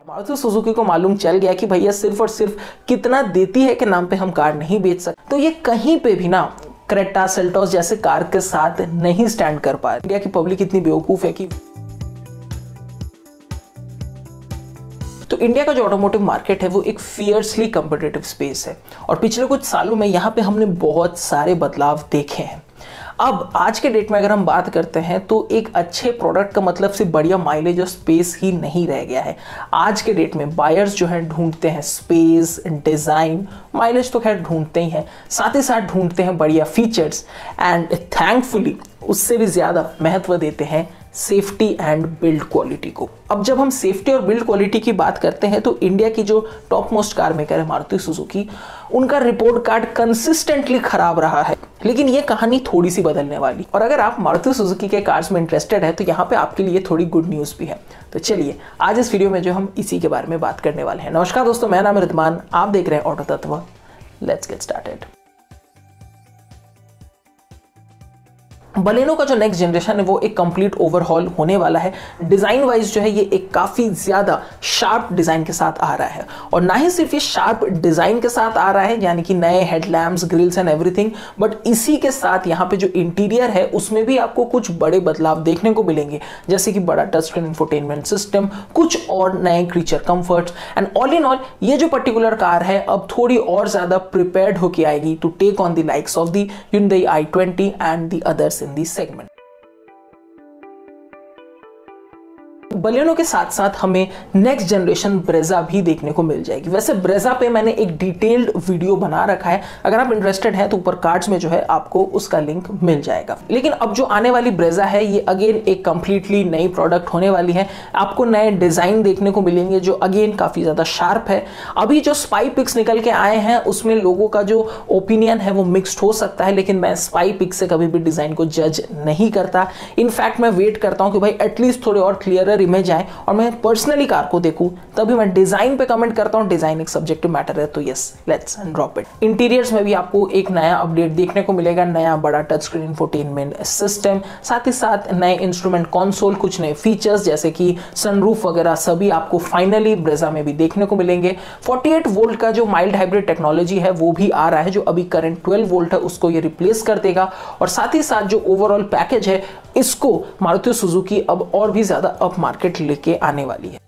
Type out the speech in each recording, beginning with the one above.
Maruti Suzuki को मालूम चल गया कि भैया सिर्फ और सिर्फ कितना देती है के नाम पे हम कार नहीं बेच सकते, तो ये कहीं पे भी ना क्रेटा सेल्टोस जैसे कार के साथ नहीं स्टैंड कर पा रही। इंडिया की पब्लिक इतनी बेवकूफ है कि तो इंडिया का जो ऑटोमोटिव मार्केट है वो एक फियर्सली कॉम्पिटिटिव स्पेस है और पिछले कुछ सालों में यहाँ पे हमने बहुत सारे बदलाव देखे हैं। अब आज के डेट में अगर हम बात करते हैं तो एक अच्छे प्रोडक्ट का मतलब सिर्फ बढ़िया माइलेज और स्पेस ही नहीं रह गया है। आज के डेट में बायर्स जो है ढूंढते हैं स्पेस, डिज़ाइन, माइलेज तो खैर ढूंढते ही हैं, साथ ही साथ ढूंढते हैं बढ़िया फीचर्स एंड थैंकफुली उससे भी ज़्यादा महत्व देते हैं सेफ्टी एंड बिल्ड क्वालिटी को। अब जब हम सेफ्टी और बिल्ड क्वालिटी की बात करते हैं तो इंडिया की जो टॉप मोस्ट कार मेकर है मारुति सुजुकी, उनका रिपोर्ट कार्ड कंसिस्टेंटली खराब रहा है, लेकिन ये कहानी थोड़ी सी बदलने वाली। और अगर आप मारुति सुजुकी के कार्स में इंटरेस्टेड है तो यहाँ पे आपके लिए थोड़ी गुड न्यूज़ भी है। तो चलिए आज इस वीडियो में जो हम इसी के बारे में बात करने वाले हैं। नमस्कार दोस्तों, मेरा नाम है रिद्धमान, आप देख रहे हैं ऑटो तत्व। Let's get started. बलेनो का जो नेक्स्ट जनरेशन है वो एक कंप्लीट ओवरहॉल होने वाला है। डिज़ाइन वाइज जो है ये एक काफ़ी ज़्यादा शार्प डिज़ाइन के साथ आ रहा है, और ना ही सिर्फ ये शार्प डिज़ाइन के साथ आ रहा है यानी कि नए headlamps, grilles and everything, but इसी के साथ यहाँ पे जो इंटीरियर है उसमें भी आपको कुछ बड़े बदलाव देखने को मिलेंगे, जैसे कि बड़ा टच स्क्रीन इंफोटेनमेंट सिस्टम, कुछ और नए creature comforts and all in all ये जो पर्टिकुलर कार है अब थोड़ी और ज़्यादा प्रिपेयर्ड होके आएगी to take on the likes of the Hyundai i20 and the others in this segment। Baleno के साथ साथ हमें नेक्स्ट जनरेशन ब्रेजा भी देखने को मिल जाएगी। वैसे ब्रेजा पे मैंने एक डिटेल्ड वीडियो बना रखा है, अगर आप इंटरेस्टेड हैं तो ऊपर कार्ड्स में जो है आपको उसका लिंक मिल जाएगा। लेकिन अब जो आने वाली ब्रेजा है ये अगेन एक कंप्लीटली नई प्रोडक्ट होने वाली है। आपको नए डिजाइन देखने को मिलेंगे जो अगेन काफी ज्यादा शार्प है। अभी जो स्पाई पिक्स निकल के आए हैं उसमें लोगों का जो ओपिनियन है वो मिक्स्ड हो सकता है, लेकिन मैं स्पाई पिक से कभी भी डिजाइन को जज नहीं करता। इनफैक्ट मैं वेट करता हूं कि भाई एटलीस्ट थोड़े और क्लियरर इमेज जाए और मैं पर्सनली कार को देखूं, तभी मैं डिजाइन पे कमेंट करता हूं। डिजाइन एक सब्जेक्टिव मैटर है, तो yes, let's drop it. Interiors में भी आपको एक नया अपडेट देखने को मिलेगा, नया बड़ा टच स्क्रीन इंफोटेनमेंट सिस्टम, साथ ही साथ नए इंस्ट्रूमेंट कंसोल, कुछ नए फीचर्स जैसे कि सनरूफ वगैरह सभी आपको फाइनली ब्रेजा में भी देखने को मिलेंगे। 48 वोल्ट का जो माइल्ड हाइब्रिड टेक्नोलॉजी है वो भी आ रहा है, जो अभी करंट 12 वोल्ट है उसको ये रिप्लेस कर देगा, और साथ ही साथ जो ओवरऑल पैकेज है इसको मारुति सुजुकी अब और भी ज्यादा अप मार्केट लेके आने वाली है।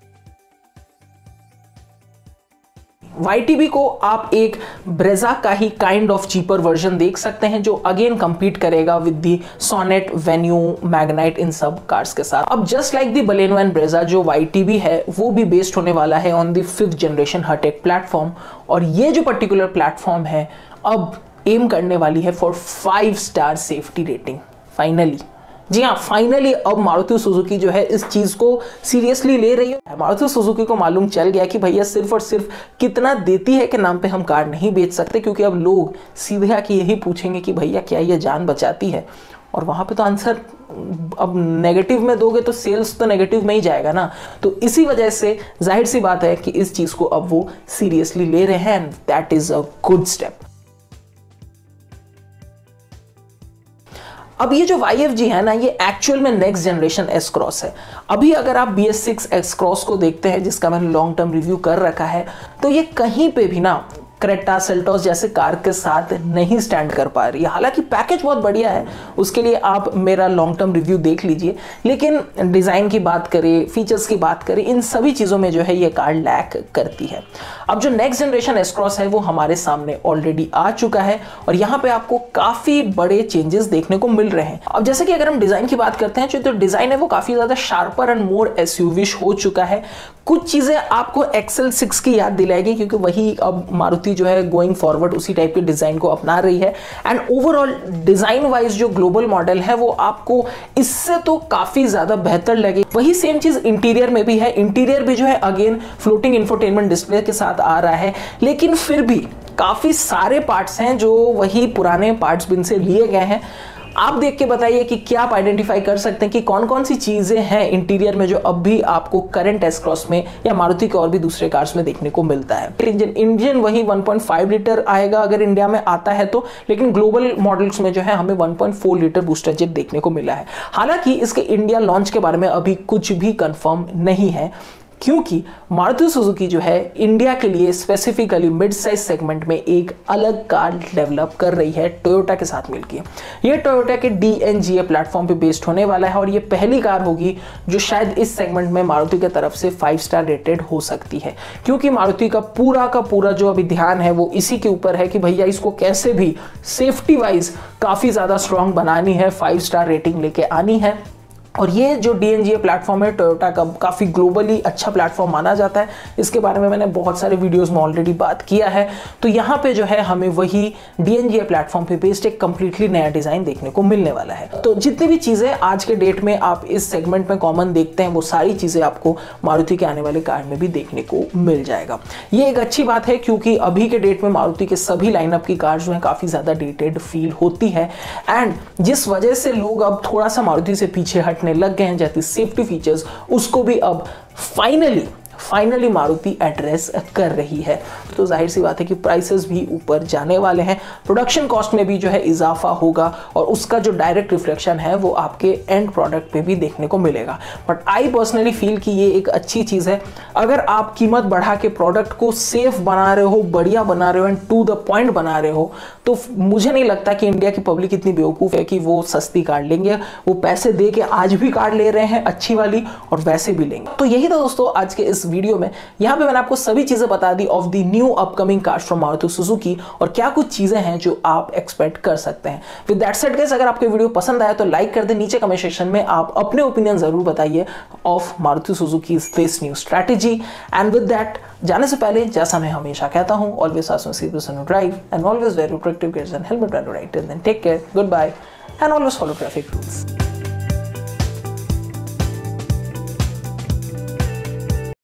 YTB को आप एक ब्रेजा का ही काइंड ऑफ चीपर वर्जन देख सकते हैं, जो अगेन कंपीट करेगा with the Sonet, Venue, Magnite, इन सब कार्स के साथ। अब just like the Baleno and Brezza, जो YTB है वो भी बेस्ड होने वाला है on the 5th generation Heartect platform, और ये जो पर्टिकुलर प्लेटफॉर्म है अब एम करने वाली है for 5 star safety rating. Finally, जी हाँ, फाइनली अब मारुति सुजुकी जो है इस चीज को सीरियसली ले रही है। मारुति सुजुकी को मालूम चल गया कि भैया सिर्फ और सिर्फ कितना देती है के नाम पे हम कार नहीं बेच सकते, क्योंकि अब लोग सीधे आके यही पूछेंगे कि भैया क्या ये जान बचाती है, और वहां पे तो आंसर अब नेगेटिव में दोगे तो सेल्स तो नेगेटिव में ही जाएगा ना। तो इसी वजह से जाहिर सी बात है कि इस चीज को अब वो सीरियसली ले रहे हैं and that is a good step. अब ये जो YFG है ना, ये एक्चुअल में नेक्स्ट जनरेशन S क्रॉस है। अभी अगर आप BS6 X क्रॉस को देखते हैं, जिसका मैंने लॉन्ग टर्म रिव्यू कर रखा है, तो ये कहीं पे भी ना क्रेटा सेल्टोस जैसे कार के साथ नहीं स्टैंड कर पा रही है। हालांकि पैकेज बहुत बढ़िया है, उसके लिए आप मेरा लॉन्ग टर्म रिव्यू देख लीजिए, लेकिन डिज़ाइन की बात करें, फीचर्स की बात करें, इन सभी चीज़ों में जो है ये कार लैक करती है। अब जो नेक्स्ट जनरेशन S क्रॉस है वो हमारे सामने ऑलरेडी आ चुका है, और यहाँ पे आपको काफ़ी बड़े चेंजेस देखने को मिल रहे हैं। अब जैसे कि अगर हम डिज़ाइन की बात करते हैं, जो डिज़ाइन है वो काफ़ी ज़्यादा शार्पर एंड मोर SUV हो चुका है। कुछ चीज़ें आपको XL6 की याद दिलाएगी, क्योंकि वही अब मारुति जो है गोइंग फॉरवर्ड उसी टाइप के डिज़ाइन को अपना रही है। एंड ओवरऑल डिज़ाइन वाइज जो ग्लोबल मॉडल है वो आपको इससे तो काफ़ी ज़्यादा बेहतर लगे। वही सेम चीज़ इंटीरियर में भी है। इंटीरियर भी जो है अगेन फ्लोटिंग इंफोटेनमेंट डिस्प्ले के साथ आ रहा है, लेकिन फिर भी काफ़ी सारे पार्ट्स हैं जो वही पुराने पार्ट्स बिन से लिए गए हैं। आप देख के बताइए कि क्या आप आइडेंटिफाई कर सकते हैं कि कौन कौन सी चीजें हैं इंटीरियर में जो अब भी आपको करंट S क्रॉस में या मारुति के और भी दूसरे कार्स में देखने को मिलता है। इंजन वही 1.5 लीटर आएगा अगर इंडिया में आता है तो, लेकिन ग्लोबल मॉडल्स में जो है हमें 1.4 लीटर बूस्टर जेट देखने को मिला है। हालांकि इसके इंडिया लॉन्च के बारे में अभी कुछ भी कंफर्म नहीं है, क्योंकि मारुति सुजुकी जो है इंडिया के लिए स्पेसिफिकली मिड साइज सेगमेंट में एक अलग कार डेवलप कर रही है टोयोटा के साथ मिलकर। ये टोयोटा के DNGA प्लेटफॉर्म पे बेस्ड होने वाला है और ये पहली कार होगी जो शायद इस सेगमेंट में मारुति की तरफ से 5 स्टार रेटेड हो सकती है, क्योंकि मारुति का पूरा जो अभी ध्यान है वो इसी के ऊपर है कि भैया इसको कैसे भी सेफ्टी वाइज काफ़ी ज़्यादा स्ट्रांग बनानी है, 5 स्टार रेटिंग लेके आनी है। और ये जो DNGA प्लेटफॉर्म है टोयोटा का काफ़ी ग्लोबली अच्छा प्लेटफॉर्म माना जाता है। इसके बारे में मैंने बहुत सारे वीडियोस में ऑलरेडी बात किया है। तो यहाँ पे जो है हमें वही DNGA प्लेटफॉर्म पे बेस्ड एक कंप्लीटली नया डिज़ाइन देखने को मिलने वाला है। तो जितनी भी चीज़ें आज के डेट में आप इस सेगमेंट में कॉमन देखते हैं वो सारी चीज़ें आपको मारुति के आने वाले कार में भी देखने को मिल जाएगा। ये एक अच्छी बात है क्योंकि अभी के डेट में मारुति के सभी लाइनअप की कार जो है काफ़ी ज़्यादा डेटेड फील होती है, एंड जिस वजह से लोग अब थोड़ा सा मारुति से पीछे हटने लग गए हैं, जैसे सेफ्टी फीचर्स उसको भी अब फाइनली मारुति एड्रेस कर रही है। तो जाहिर सी बात है कि प्राइसेस भी ऊपर जाने वाले हैं, प्रोडक्शन कॉस्ट में भी जो है इजाफा होगा और उसका जो डायरेक्ट रिफ्लेक्शन है वो आपके एंड प्रोडक्ट पे भी देखने को मिलेगा। बट आई पर्सनली फील कि ये एक अच्छी चीज़ है। अगर आप कीमत बढ़ा के प्रोडक्ट को सेफ बना रहे हो, बढ़िया बना रहे हो एंड टू द पॉइंट बना रहे हो, तो मुझे नहीं लगता कि इंडिया की पब्लिक इतनी बेवकूफ़ है कि वो सस्ती कार लेंगे। वो पैसे दे के आज भी कार ले रहे हैं अच्छी वाली और वैसे भी लेंगे। तो यही था दोस्तों आज के इस वीडियो में। यहाँ पे मैंने आपको सभी चीजें बता दी of the new upcoming cars from Maruti Suzuki और क्या कुछ चीजें हैं जो आप एक्सपेक्ट कर सकते हैं। विद दैट सेड गाइस, अगर आपको वीडियो पसंद आया तो लाइक कर दे, नीचे कमेंट सेक्शन में आप अपने ओपिनियन जरूर बताइए of Maruti Suzuki this new strategy. And with that, जाने से पहले जैसा मैं हमेशा कहता हूं, always ask me drive and always wear protective gears and helmet when riding. Then take care, good bye and always follow traffic rules.